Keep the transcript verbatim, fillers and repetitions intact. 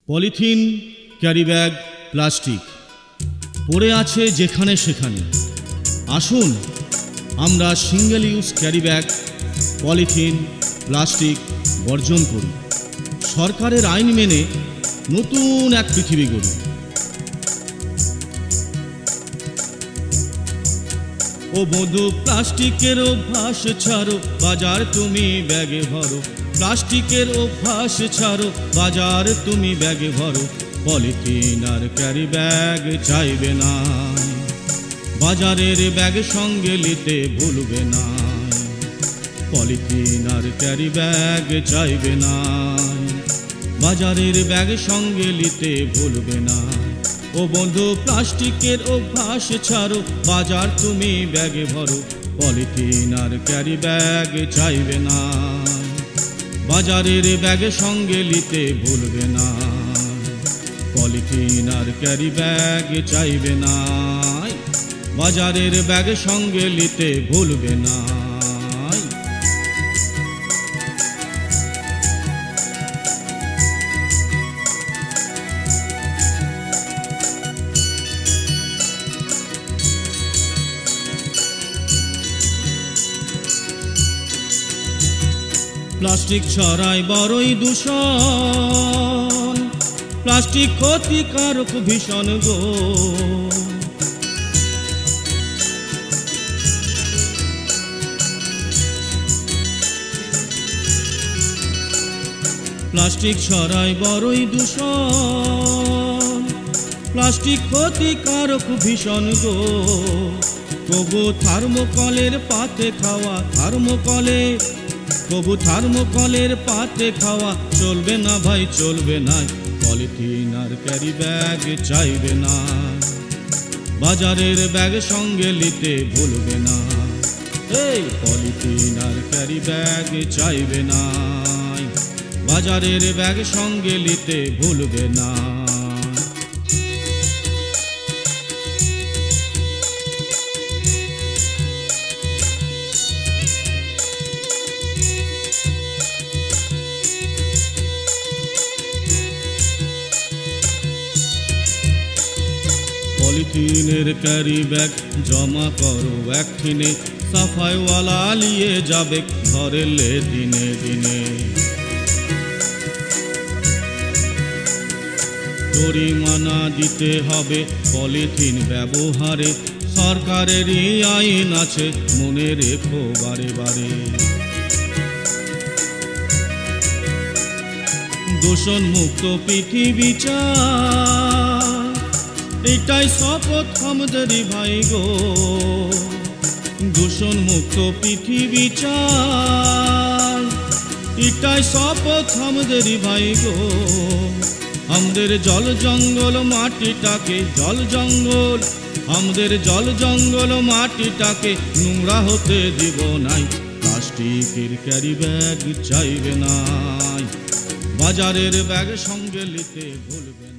Polythene, carry bag, plastic পড়ে আছে যেখানে সেখানে। আসুন আমরা single use carry bag, polythene, plastic বর্জন করি। সরকারের আইন মেনে নতুন এক পৃথিবী গড়ি। ও বধূ, প্লাস্টিকের অভ্যাস ছাড়ো, বাজার তুমি ব্যাগে ভরো। প্লাস্টিকের অভ্যাস ছাড়ো, বাজার তুমি ব্যাগে ভরো। পলিথিন আর ক্যারি ব্যাগ চাইবে না, বাজারের ব্যাগ সঙ্গে নিতে ভুলবে না। পলিথিন আর ক্যারি ব্যাগ চাইবে না, বাজারের ব্যাগ সঙ্গে নিতে ভুলবে না। ও বন্ধু, প্লাস্টিকের অভ্যাস ছাড়ো, বাজার তুমি ব্যাগে ভরো। পলিথিন আর ক্যারি ব্যাগ চাইবে না, বাজারের ব্যাগ সঙ্গে নিতে ভুলবে না। পলিথিন আর ক্যারি ব্যাগ চাইবে না, বাজারের ব্যাগ সঙ্গে নিতে ভুলবে না। প্লাস্টিক ছড়ায় বড়ই দূষণ, প্লাস্টিক ক্ষতিকারক ভীষণ গো। প্লাস্টিক ছড়ায় বড়ই দূষণ, প্লাস্টিক ক্ষতিকারক ভীষণ গো। কবু থার্মোকলের পাতে খাওয়া, থার্মোকলে কবু থার্মোকলের পাতে খাওয়া চলবে না ভাই, চলবে না। পলিথিন আর ক্যারি ব্যাগ চাইবে না, বাজারের ব্যাগ সঙ্গে নিতে ভুলবে না। এই পলিথিন আর ক্যারি ব্যাগ চাইবে না, বাজারের ব্যাগ সঙ্গে নিতে ভুলবে না। পলিথিনের ক্যারি ব্যাগ জমা করো একদিনে, সাফাইওয়ালা নিয়ে যাবে ঘরে লে দিনে দিনে। জরিমানা দিতে হবে পলিথিন ব্যবহারে, সরকারেরই আইন আছে মনে রেখো বারে বারে। দূষণ মুক্ত পৃথিবী চাই, এটাই শপথ আমাদেরই ভাই গো। দূষণ মুক্ত পৃথিবী চাই, এটাই শপথ আমাদেরই ভাই গো। আমাদের জল জঙ্গল মাটিটাকে, জল জঙ্গল আমাদের জল জঙ্গল মাটিটাকে নোংরা হতে দিব নাই। প্লাস্টিকের ক্যারি ব্যাগ চাইবে না, বাজারের ব্যাগ সঙ্গে নিতে ভুলবে না।